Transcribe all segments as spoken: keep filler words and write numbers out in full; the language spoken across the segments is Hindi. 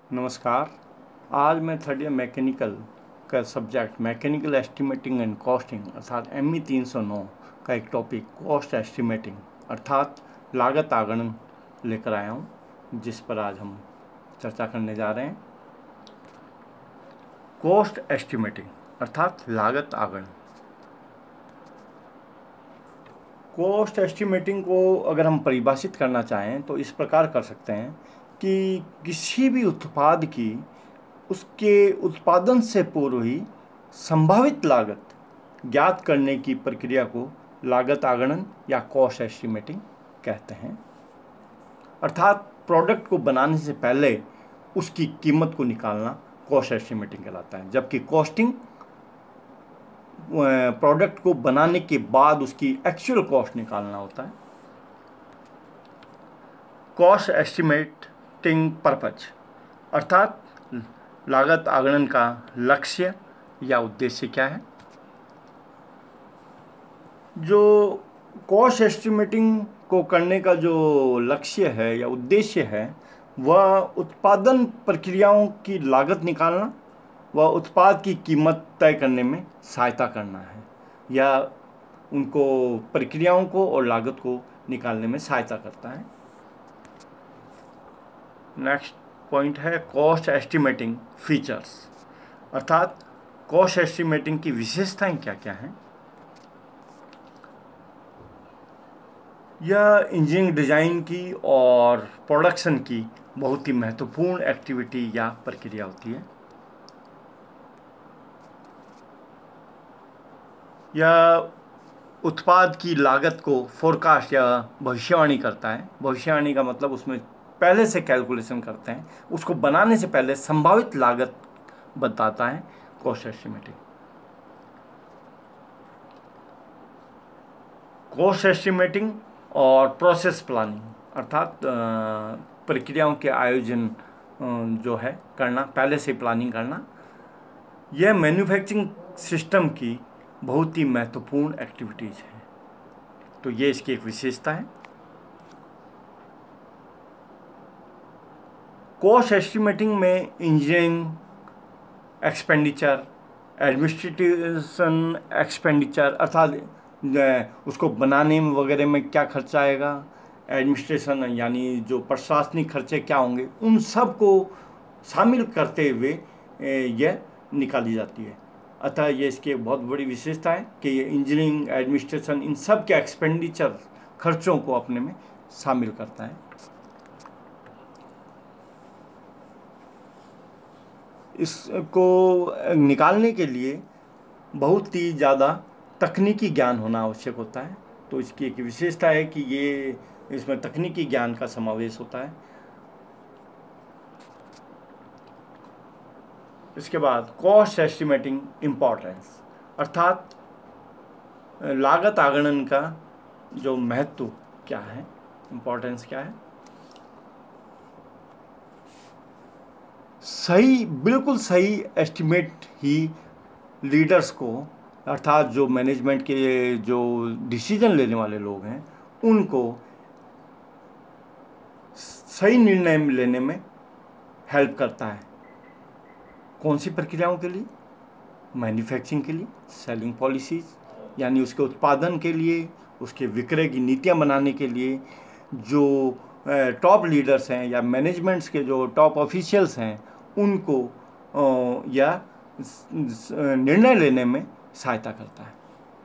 नमस्कार। आज मैं थर्ड ईयर मैकेनिकल का subject mechanical estimating and costing अर्थात एम ई तीन सौ नौ का एक टॉपिक कॉस्ट एस्टिमेटिंग अर्थात लागत आगणन लेकर आया हूँ, जिस पर आज हम चर्चा करने जा रहे हैं। कॉस्ट एस्टिमेटिंग अर्थात लागत आगणन। कॉस्ट एस्टिमेटिंग को अगर हम परिभाषित करना चाहें तो इस प्रकार कर सकते हैं कि किसी भी उत्पाद की उसके उत्पादन से पूर्व ही संभावित लागत ज्ञात करने की प्रक्रिया को लागत आगणन या कॉस्ट एस्टिमेटिंग कहते हैं। अर्थात प्रोडक्ट को बनाने से पहले उसकी कीमत को निकालना कॉस्ट एस्टिमेटिंग कहलाता है, जबकि कॉस्टिंग प्रोडक्ट को बनाने के बाद उसकी एक्चुअल कॉस्ट निकालना होता है। कॉस्ट एस्टिमेटिंग पर्पज अर्थात लागत आगणन का लक्ष्य या उद्देश्य क्या है। जो कॉस्ट एस्टिमेटिंग को करने का जो लक्ष्य है या उद्देश्य है वह उत्पादन प्रक्रियाओं की लागत निकालना व उत्पाद की कीमत तय करने में सहायता करना है, या उनको प्रक्रियाओं को और लागत को निकालने में सहायता करता है। नेक्स्ट पॉइंट है कॉस्ट एस्टिमेटिंग फीचर्स अर्थात कॉस्ट एस्टिमेटिंग की विशेषताएं क्या क्या हैं। यह इंजीनियरिंग डिजाइन की और प्रोडक्शन की बहुत ही महत्वपूर्ण एक्टिविटी या प्रक्रिया होती है। यह उत्पाद की लागत को फोरकास्ट या भविष्यवाणी करता है। भविष्यवाणी का मतलब उसमें पहले से कैलकुलेशन करते हैं, उसको बनाने से पहले संभावित लागत बताता है कॉस्ट एस्टिमेटिंग। कॉस्ट एस्टिमेटिंग और प्रोसेस प्लानिंग अर्थात प्रक्रियाओं के आयोजन जो है करना, पहले से प्लानिंग करना, यह मैन्युफैक्चरिंग सिस्टम की बहुत ही महत्वपूर्ण एक्टिविटीज़ है। तो ये इसकी एक विशेषता है। कॉस्ट एस्टिमेटिंग में इंजीनियरिंग एक्सपेंडिचर, एडमिनिस्ट्रेशन एक्सपेंडिचर अर्थात उसको बनाने में वगैरह में क्या खर्चा आएगा, एडमिनिस्ट्रेशन यानी जो प्रशासनिक खर्चे क्या होंगे, उन सब को शामिल करते हुए यह निकाली जाती है। अतः ये इसकी एक बहुत बड़ी विशेषता है कि ये इंजीनियरिंग, एडमिनिस्ट्रेशन इन सब के एक्सपेंडिचर खर्चों को अपने में शामिल करता है। इसको निकालने के लिए बहुत ही ज़्यादा तकनीकी ज्ञान होना आवश्यक होता है। तो इसकी एक विशेषता है कि ये इसमें तकनीकी ज्ञान का समावेश होता है। इसके बाद कॉस्ट एस्टिमेटिंग इम्पोर्टेंस अर्थात लागत आगणन का जो महत्व क्या है, इम्पोर्टेंस क्या है। सही, बिल्कुल सही एस्टिमेट ही लीडर्स को अर्थात जो मैनेजमेंट के जो डिसीजन लेने वाले लोग हैं उनको सही निर्णय लेने में हेल्प करता है। कौन सी प्रक्रियाओं के लिए? मैन्युफैक्चरिंग के लिए, सेलिंग पॉलिसीज़ यानी उसके उत्पादन के लिए, उसके विक्रय की नीतियां बनाने के लिए जो टॉप लीडर्स हैं या मैनेजमेंट्स के जो टॉप ऑफिशियल्स हैं उनको या निर्णय लेने में सहायता करता है।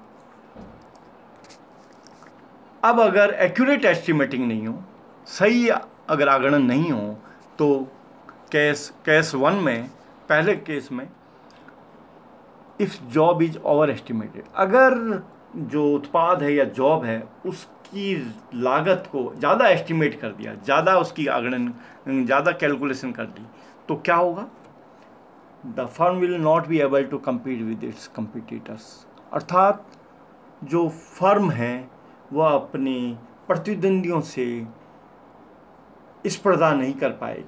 अब अगर एक्यूरेट एस्टिमेटिंग नहीं हो, सही अगर आगणन नहीं हो, तो केस केस वन में, पहले केस में, if job is overestimated, अगर जो उत्पाद है या जॉब है उसकी लागत को ज़्यादा एस्टिमेट कर दिया, ज़्यादा उसकी आगणन, ज़्यादा कैलकुलेशन कर दी, तो क्या होगा? The firm will not be able to compete with its competitors अर्थात जो फर्म है वह अपने प्रतिद्वंदियों से स्पर्धा नहीं कर पाएगी।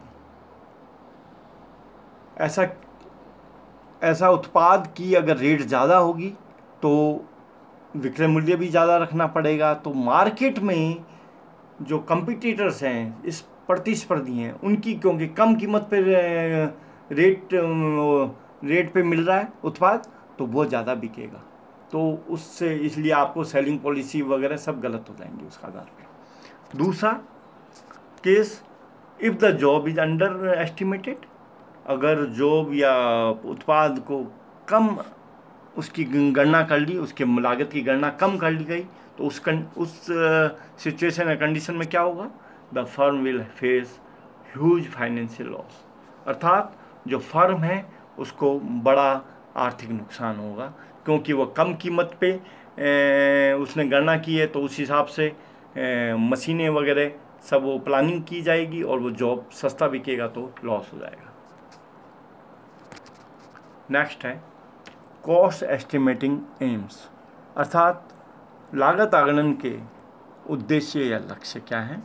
ऐसा ऐसा उत्पाद की अगर रेट ज़्यादा होगी तो विक्रय मूल्य भी ज़्यादा रखना पड़ेगा। तो मार्केट में जो कंपटीटर्स हैं, इस प्रतिस्पर्धी हैं उनकी, क्योंकि कम कीमत पर रेट रेट पे मिल रहा है उत्पाद, तो वो ज़्यादा बिकेगा। तो उससे इसलिए आपको सेलिंग पॉलिसी वगैरह सब गलत हो जाएंगी उसका आधार पे। दूसरा case, if the job is underestimated, अगर जॉब या उत्पाद को कम उसकी गणना कर ली, उसके लागत की गणना कम कर ली गई, तो उस कं, उस सिचुएशन या कंडीशन में क्या होगा, the firm will face huge financial loss, अर्थात जो फर्म है उसको बड़ा आर्थिक नुकसान होगा, क्योंकि वो कम कीमत पे ए, उसने गणना की है, तो उस हिसाब से मशीनें वगैरह सब वो प्लानिंग की जाएगी और वो जॉब सस्ता बिकेगा तो लॉस हो जाएगा। नेक्स्ट है कॉस्ट एस्टिमेटिंग एम्स, अर्थात लागत आकलन के उद्देश्य या लक्ष्य क्या हैं।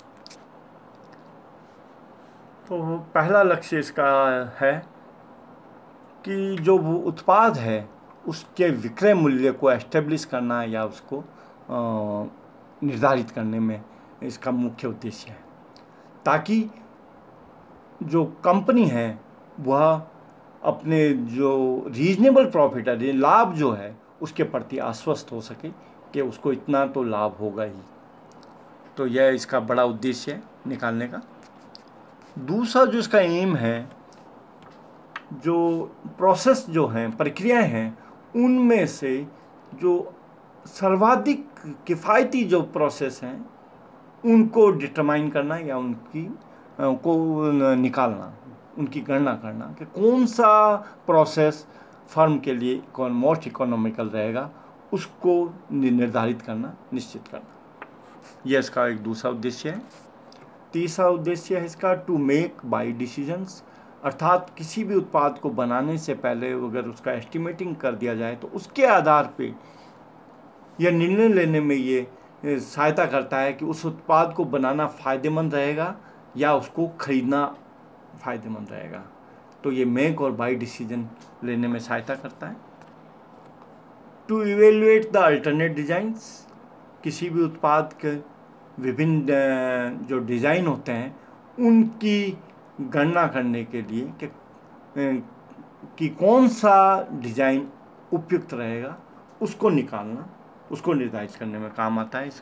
तो पहला लक्ष्य इसका है कि जो वो उत्पाद है उसके विक्रय मूल्य को एस्टेब्लिश करना या उसको निर्धारित करने में इसका मुख्य उद्देश्य है, ताकि जो कंपनी है वह अपने जो रीजनेबल प्रॉफिट है, लाभ जो है, उसके प्रति आश्वस्त हो सके कि उसको इतना तो लाभ होगा ही। तो यह इसका बड़ा उद्देश्य है निकालने का। दूसरा जो इसका एम है, जो प्रोसेस जो हैं, प्रक्रियाएं हैं, उनमें से जो सर्वाधिक किफ़ायती जो प्रोसेस हैं उनको डिटरमाइन करना या उनकी को निकालना, उनकी गणना करना कि कौन सा प्रोसेस फर्म के लिए कौन मोस्ट इकोनॉमिकल रहेगा, उसको निर्धारित करना, निश्चित करना। यह इसका एक दूसरा उद्देश्य है। तीसरा उद्देश्य है इसका टू मेक बाय डिसीजंस, अर्थात किसी भी उत्पाद को बनाने से पहले अगर उसका एस्टिमेटिंग कर दिया जाए तो उसके आधार पे यह निर्णय लेने में ये सहायता करता है कि उस उत्पाद को बनाना फ़ायदेमंद रहेगा या उसको खरीदना फ़ायदेमंद रहेगा। तो ये मेक और बाय डिसीजन लेने में सहायता करता है। To evaluate the alternate designs, किसी भी उत्पाद के विभिन्न जो डिज़ाइन होते हैं उनकी गणना करने के लिए कि कि कौन सा डिज़ाइन उपयुक्त रहेगा, उसको निकालना, उसको निर्धारित करने में काम आता है।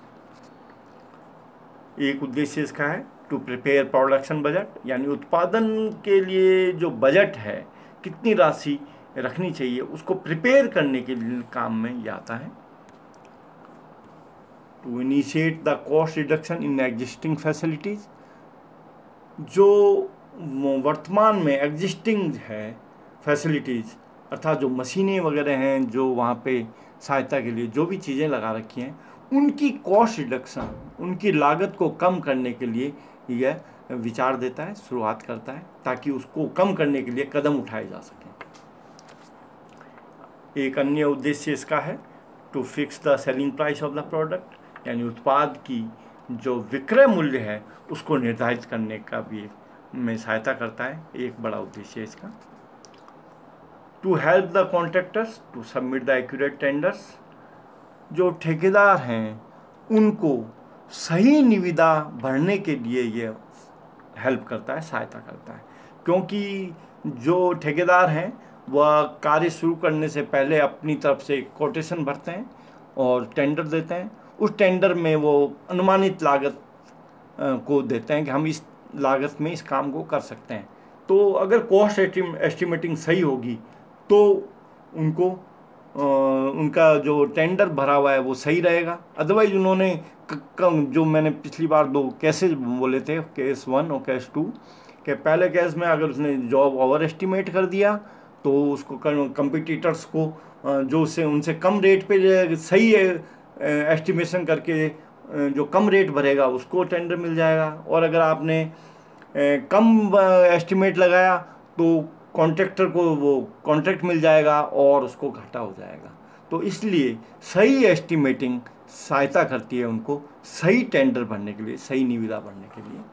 एक उद्देश्य इसका है टू प्रिपेयर प्रोडक्शन बजट, यानी उत्पादन के लिए जो बजट है, कितनी राशि रखनी चाहिए, उसको प्रिपेयर करने के लिए काम में ये आता है। To initiate the cost reduction in existing facilities, जो वर्तमान में एग्जिस्टिंग है फैसिलिटीज़, अर्थात जो मशीनें वगैरह हैं, जो वहाँ पे सहायता के लिए जो भी चीज़ें लगा रखी हैं, उनकी कॉस्ट रिडक्शन, उनकी लागत को कम करने के लिए यह विचार देता है, शुरुआत करता है, ताकि उसको कम करने के लिए कदम उठाए जा सकें। एक अन्य उद्देश्य इसका है to fix the selling price of the product, यानी उत्पाद की जो विक्रय मूल्य है उसको निर्धारित करने का भी में सहायता करता है। एक बड़ा उद्देश्य है इसका। To help the contractors to submit the accurate tenders, जो ठेकेदार हैं उनको सही निविदा भरने के लिए ये हेल्प करता है, सहायता करता है, क्योंकि जो ठेकेदार हैं वह कार्य शुरू करने से पहले अपनी तरफ से कोटेशन भरते हैं और टेंडर देते हैं। उस टेंडर में वो अनुमानित लागत को देते हैं कि हम इस लागत में इस काम को कर सकते हैं। तो अगर कॉस्ट एस्टिमेटिंग सही होगी तो उनको आ, उनका जो टेंडर भरा हुआ है वो सही रहेगा। अदरवाइज उन्होंने क, क, जो मैंने पिछली बार दो केसेस बोले थे, केस वन और केस टू, के पहले केस में अगर उसने जॉब ओवर एस्टिमेट कर दिया तो उसको कंपटीटर्स को जो उससे उनसे कम रेट पे सही एस्टिमेशन करके जो कम रेट भरेगा उसको टेंडर मिल जाएगा, और अगर आपने कम एस्टिमेट लगाया तो कॉन्ट्रैक्टर को वो कॉन्ट्रैक्ट मिल जाएगा और उसको घाटा हो जाएगा। तो इसलिए सही एस्टिमेटिंग सहायता करती है उनको सही टेंडर भरने के लिए, सही निविदा भरने के लिए।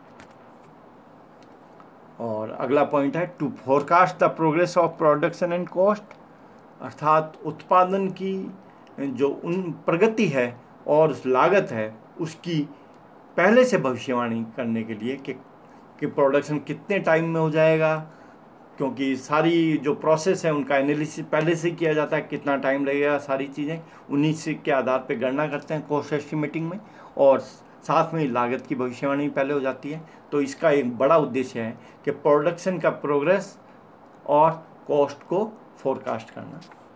और अगला पॉइंट है to forecast the progress of production and cost, अर्थात उत्पादन की जो उन प्रगति है और लागत है उसकी पहले से भविष्यवाणी करने के लिए कि कि प्रोडक्शन कितने टाइम में हो जाएगा, क्योंकि सारी जो प्रोसेस है उनका एनालिसिस पहले से किया जाता है, कितना टाइम लगेगा, सारी चीज़ें उन्हीं से के आधार पर गणना करते हैं कॉस्ट एस्टिमेटिंग में, और साथ में लागत की भविष्यवाणी पहले हो जाती है। तो इसका एक बड़ा उद्देश्य है कि प्रोडक्शन का प्रोग्रेस और कॉस्ट को फोरकास्ट करना।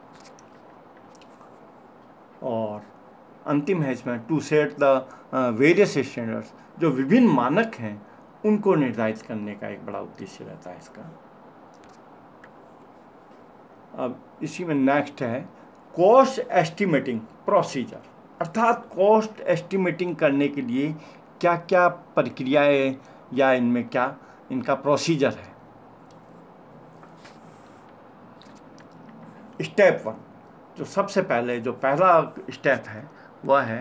और अंतिम है इसमें to set the various standards, जो विभिन्न मानक हैं उनको निर्धारित करने का एक बड़ा उद्देश्य रहता है इसका। अब इसी में नेक्स्ट है कॉस्ट एस्टिमेटिंग प्रोसीजर, अर्थात कॉस्ट एस्टिमेटिंग करने के लिए क्या क्या प्रक्रियाएं या इनमें क्या इनका प्रोसीजर है। स्टेप वन, जो सबसे पहले जो पहला स्टेप है वह है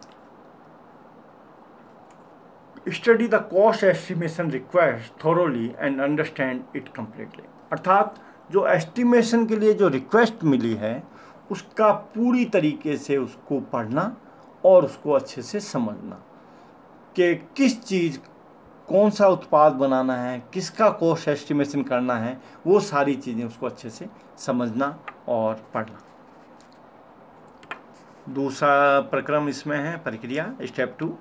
study the cost estimation request thoroughly and understand it completely, अर्थात जो एस्टिमेशन के लिए जो रिक्वेस्ट मिली है उसका पूरी तरीके से उसको पढ़ना और उसको अच्छे से समझना कि किस चीज़, कौन सा उत्पाद बनाना है, किसका कॉस्ट एस्टिमेशन करना है, वो सारी चीज़ें उसको अच्छे से समझना और पढ़ना। दूसरा प्रक्रम इसमें है प्रक्रिया स्टेप टू,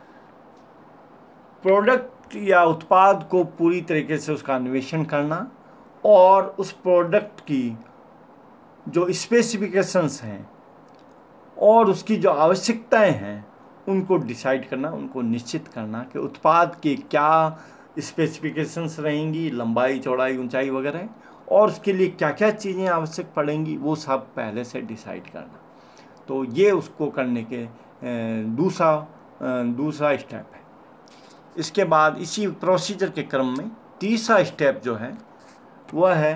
प्रोडक्ट या उत्पाद को पूरी तरीके से उसका अन्वेषण करना और उस प्रोडक्ट की जो स्पेसिफिकेशंस हैं और उसकी जो आवश्यकताएं हैं उनको डिसाइड करना, उनको निश्चित करना कि उत्पाद की क्या स्पेसिफिकेशंस रहेंगी, लंबाई, चौड़ाई, ऊंचाई वगैरह, और उसके लिए क्या क्या चीज़ें आवश्यक पड़ेंगी, वो सब पहले से डिसाइड करना। तो ये उसको करने के दूसरा दूसरा स्टेप है। इसके बाद इसी प्रोसीजर के क्रम में तीसरा स्टेप जो है वह है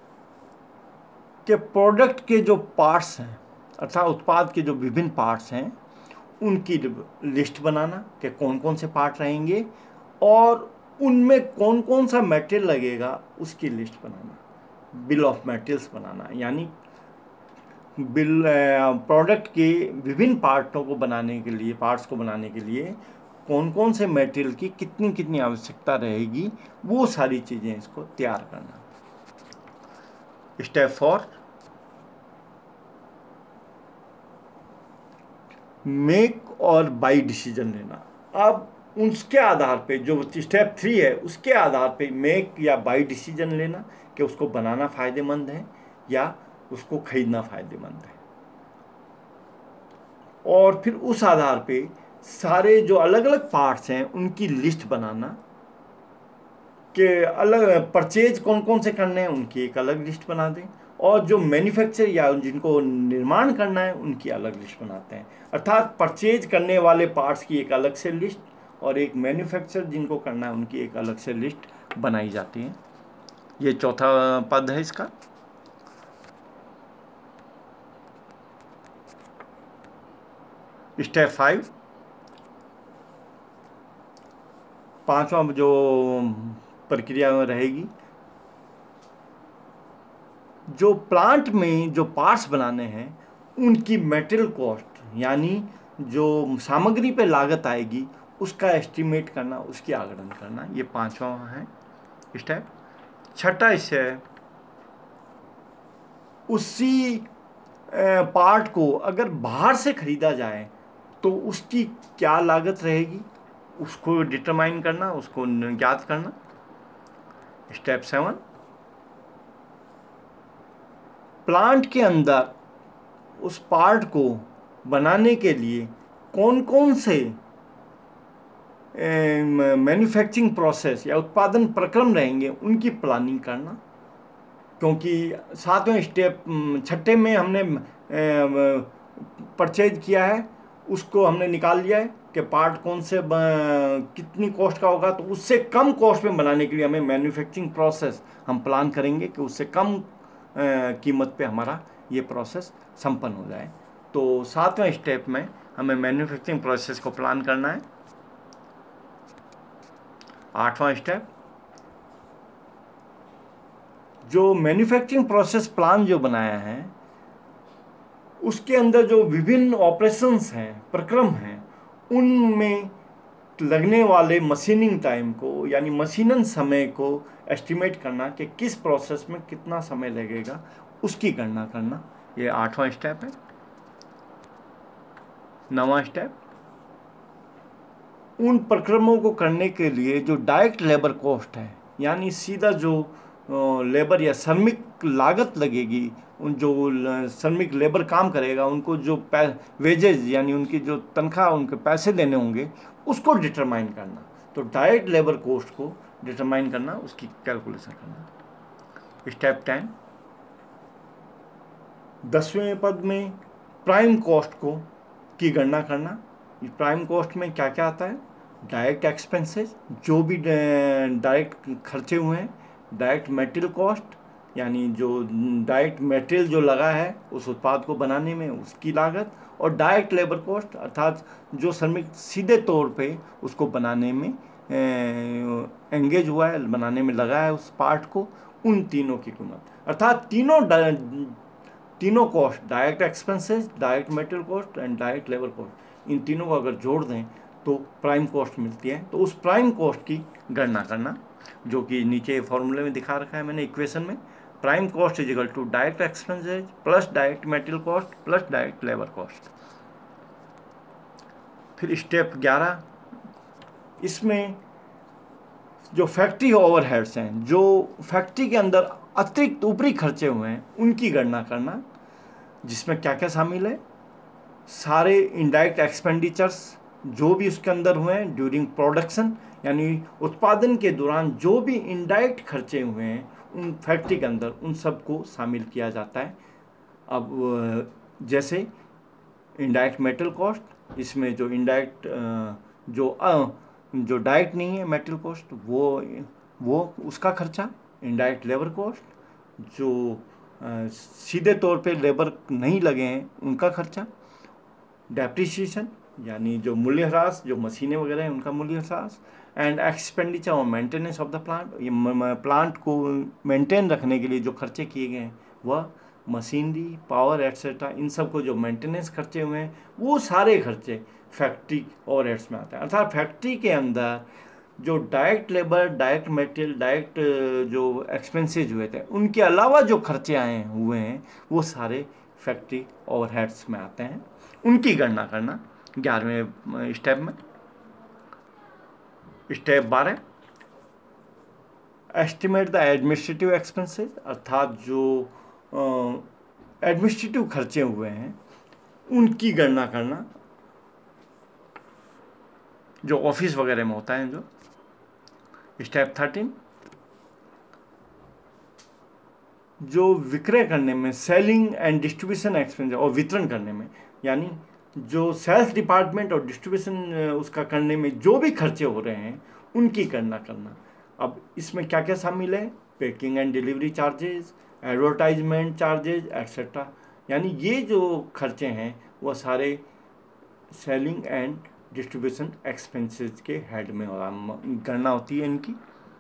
कि प्रोडक्ट के जो पार्ट्स हैं, अर्थात उत्पाद के जो विभिन्न पार्ट्स हैं उनकी लिस्ट बनाना कि कौन कौन से पार्ट रहेंगे और उनमें कौन कौन सा मटेरियल लगेगा उसकी लिस्ट बनाना, बिल ऑफ मटेरियल्स बनाना, यानी बिल प्रोडक्ट के विभिन्न पार्टों को बनाने के लिए पार्ट्स को बनाने के लिए कौन कौन से मटेरियल की कितनी कितनी आवश्यकता रहेगी, वो सारी चीज़ें इसको तैयार करना। Step four, make or buy decision लेना। अब उसके आधार पे जो स्टेप थ्री है उसके आधार पे मेक या बाई डिसीजन लेना कि उसको बनाना फ़ायदेमंद है या उसको खरीदना फ़ायदेमंद है, और फिर उस आधार पे सारे जो अलग अलग पार्ट्स हैं उनकी लिस्ट बनाना कि अलग परचेज कौन कौन से करने हैं उनकी एक अलग लिस्ट बना दें, और जो मैन्युफैक्चर या जिनको निर्माण करना है उनकी अलग लिस्ट बनाते हैं। अर्थात परचेज करने वाले पार्ट्स की एक अलग से लिस्ट और एक मैन्युफैक्चर जिनको करना है उनकी एक अलग से लिस्ट बनाई जाती है। ये चौथा पद है इसका। स्टेप फाइव, पांचवा जो प्रक्रिया में रहेगी, जो प्लांट में जो पार्ट्स बनाने हैं उनकी मटेरियल कॉस्ट यानी जो सामग्री पे लागत आएगी उसका एस्टिमेट करना, उसकी आकलन करना, ये पांचवा है स्टेप। छठा इससे उसी पार्ट को अगर बाहर से खरीदा जाए तो उसकी क्या लागत रहेगी उसको डिटरमाइन करना, उसको ज्ञात करना। स्टेप सेवन, प्लांट के अंदर उस पार्ट को बनाने के लिए कौन कौन से मैन्युफैक्चरिंग प्रोसेस या उत्पादन प्रक्रम रहेंगे उनकी प्लानिंग करना, क्योंकि सातवें स्टेप छठे में हमने परचेज किया है, उसको हमने निकाल लिया है कि पार्ट कौन से कितनी कॉस्ट का होगा, तो उससे कम कॉस्ट में बनाने के लिए हमें मैन्युफैक्चरिंग प्रोसेस हम प्लान करेंगे कि उससे कम कीमत पे हमारा ये प्रोसेस संपन्न हो जाए। तो सातवें स्टेप में हमें मैन्युफैक्चरिंग प्रोसेस को प्लान करना है। आठवां स्टेप, जो मैन्युफैक्चरिंग प्रोसेस प्लान जो बनाया है उसके अंदर जो विभिन्न ऑपरेशंस हैं, प्रक्रम हैं, उनमें लगने वाले मशीनिंग टाइम को यानी मशीनन समय को एस्टिमेट करना कि किस प्रोसेस में कितना समय लगेगा, उसकी गणना करना। ये आठवां स्टेप है। नवां स्टेप, उन प्रक्रमों को करने के लिए जो डायरेक्ट लेबर कॉस्ट है, यानी सीधा जो लेबर या श्रमिक लागत लगेगी, उन जो श्रमिक लेबर काम करेगा उनको जो वेजेज यानी उनकी जो तनख्वाह, उनके पैसे देने होंगे, उसको डिटरमाइन करना। तो डायरेक्ट लेबर कॉस्ट को डिटरमाइन करना, उसकी कैलकुलेशन करना। स्टेप टेन, दसवें पद में प्राइम कॉस्ट को की गणना करना। प्राइम कॉस्ट में क्या क्या आता है? डायरेक्ट एक्सपेंसेस, जो भी डायरेक्ट खर्चे हुए हैं, डायरेक्ट मटेरियल कॉस्ट यानी जो डायरेक्ट मटेरियल जो लगा है उस उत्पाद को बनाने में, उसकी लागत, और डायरेक्ट लेबर कॉस्ट अर्थात जो श्रमिक सीधे तौर पे उसको बनाने में एंगेज हुआ है, बनाने में लगा है उस पार्ट को, उन तीनों की कीमत। अर्थात तीनों तीनों cost, direct expenses, direct material cost and direct labour cost, इन तीनों को अगर जोड़ दें तो प्राइम कॉस्ट मिलती है। तो उस प्राइम कॉस्ट की गणना करना, जो कि नीचे फॉर्मूले में दिखा रखा है मैंने इक्वेशन में। Prime cost is equal to direct expenses plus direct material cost plus direct labour cost. फिर स्टेप ग्यारह, इसमें जो फैक्ट्री ओवरहेड्स हैं, जो फैक्ट्री के अंदर अतिरिक्त ऊपरी खर्चे हुए हैं, उनकी गणना करना, जिसमें क्या क्या शामिल है? सारे इनडायरेक्ट एक्सपेंडिचर्स जो भी उसके अंदर हुए हैं ड्यूरिंग प्रोडक्शन, यानी उत्पादन के दौरान जो भी इनडायरेक्ट खर्चे हुए हैं उन फैक्ट्री के अंदर, उन सबको शामिल किया जाता है। अब जैसे इनडायरेक्ट मेटेरियल कॉस्ट, इसमें जो इनडायरेक्ट जो जो डायरेक्ट नहीं है मेटेरियल कॉस्ट, वो वो उसका खर्चा। इनडायरेक्ट लेबर कॉस्ट, जो आ, सीधे तौर पे लेबर नहीं लगे हैं उनका खर्चा। डेप्रिसिएशन यानी जो मूल्यह्रास, जो मशीनें वगैरह हैं उनका मूल्यह्रास। एंड एक्सपेंडिचर और मेंटेनेंस ऑफ द प्लांट, ये प्लांट को मेंटेन रखने के लिए जो खर्चे किए गए हैं वह, मशीनरी, पावर एट्सेट्रा, इन सब को जो मेंटेनेंस खर्चे हुए हैं, वो सारे खर्चे फैक्ट्री ओवरहेड्स में आते हैं। अर्थात फैक्ट्री के अंदर जो direct labour, direct material, direct जो एक्सपेंसेज हुए थे, उनके अलावा जो खर्चे आए हुए हैं वो सारे फैक्ट्री ओवरहेड्स में आते हैं। उनकी गणना करना ग्यारहवें स्टेप में। स्टेप बारह, एस्टिमेट द एडमिनिस्ट्रेटिव एक्सपेंसेस, अर्थात जो एडमिनिस्ट्रेटिव खर्चे हुए हैं उनकी गणना करना, जो ऑफिस वगैरह में होता है। जो स्टेप थर्टीन, जो विक्रय करने में, सेलिंग एंड डिस्ट्रीब्यूशन एक्सपेंस, और वितरण करने में, यानी जो सेल्स डिपार्टमेंट और डिस्ट्रीब्यूशन उसका करने में जो भी खर्चे हो रहे हैं उनकी गणना करना। अब इसमें क्या क्या शामिल है? Packing and delivery charges, advertisement charges etcetera, यानी ये जो खर्चे हैं वो सारे सेलिंग एंड डिस्ट्रीब्यूशन एक्सपेंसेस के हेड में गणना होती है इनकी।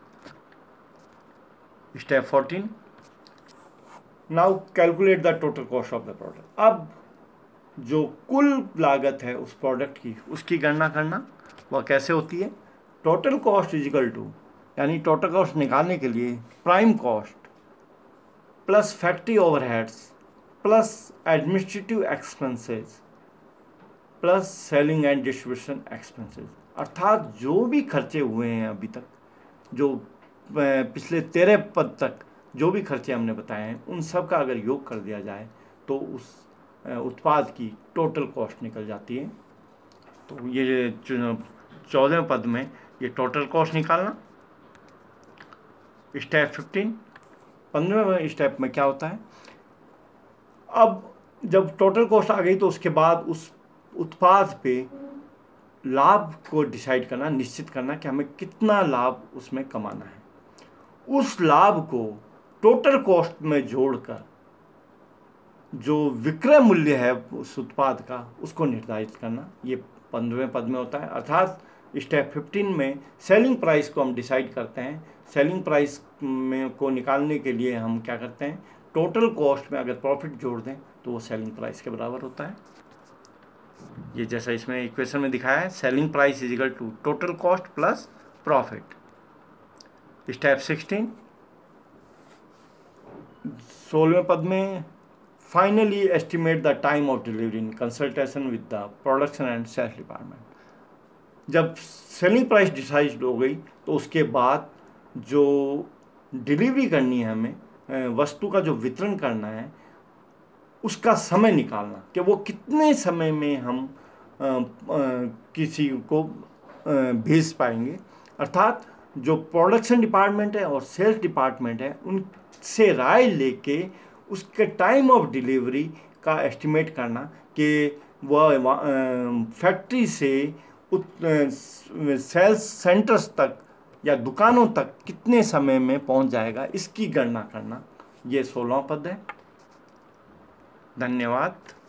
Step fourteen, now calculate the total cost of the product. अब जो कुल लागत है उस प्रोडक्ट की, उसकी गणना करना, वह कैसे होती है? Total cost is equal to, यानी टोटल कॉस्ट निकालने के लिए prime cost plus factory overheads plus administrative expenses plus selling and distribution expenses, अर्थात जो भी खर्चे हुए हैं अभी तक, जो पिछले तेरह पद तक जो भी खर्चे हमने बताए हैं, उन सब का अगर योग कर दिया जाए तो उस उत्पाद की टोटल कॉस्ट निकल जाती है। तो ये चौदहवें पद में ये टोटल कॉस्ट निकालना। स्टेप फिफ्टीन, पंद्रहवें स्टेप में क्या होता है? अब जब टोटल कॉस्ट आ गई तो उसके बाद उस उत्पाद पे लाभ को डिसाइड करना, निश्चित करना कि हमें कितना लाभ उसमें कमाना है। उस लाभ को टोटल कॉस्ट में जोड़कर जो विक्रय मूल्य है उस उत्पाद का, उसको निर्धारित करना, ये पंद्रहवें पद में होता है। अर्थात स्टेप फिफ्टीन में सेलिंग प्राइस को हम डिसाइड करते हैं। सेलिंग प्राइस में को निकालने के लिए हम क्या करते हैं? टोटल कॉस्ट में अगर प्रॉफिट जोड़ दें तो वो सेलिंग प्राइस के बराबर होता है। ये जैसा इसमें इक्वेशन में दिखाया है, selling price is equal to total cost plus profit. Step sixteen, सोलहवें पद में finally estimate the time of delivery in consultation with the production and sales department. जब सेलिंग प्राइस डिसाइड हो गई तो उसके बाद जो डिलीवरी करनी है हमें, वस्तु का जो वितरण करना है, उसका समय निकालना कि वो कितने समय में हम आ, आ, किसी को भेज पाएंगे। अर्थात जो प्रोडक्शन डिपार्टमेंट है और सेल्स डिपार्टमेंट है उनसे राय लेके उसके टाइम ऑफ डिलीवरी का एस्टिमेट करना कि वह फैक्ट्री से सेल्स सेंटर्स तक या दुकानों तक कितने समय में पहुंच जाएगा, इसकी गणना करना। ये सोलहवां पद है। धन्यवाद।